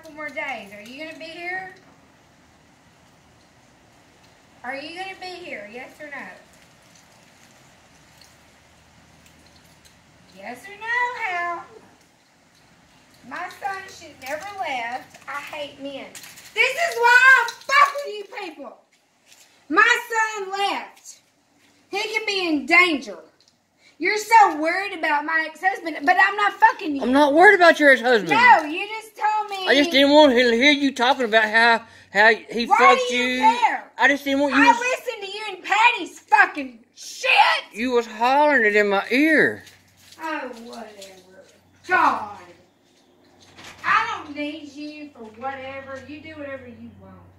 couple more days. Are you going to be here? Are you going to be here? Yes or no? Yes or no, Hal? My son should never left. I hate men. This is why I fuck with you people. My son left. He could be in danger. You're so worried about my ex-husband, but I'm not fucking you. I'm not worried about your ex-husband. No, you just told me. I just didn't want to hear you talking about how he Why fucked do you you. care? I just didn't want you. I listened to you and Patty's fucking shit. You was hollering it in my ear. Oh, whatever. God. I don't need you for whatever. You do whatever you want.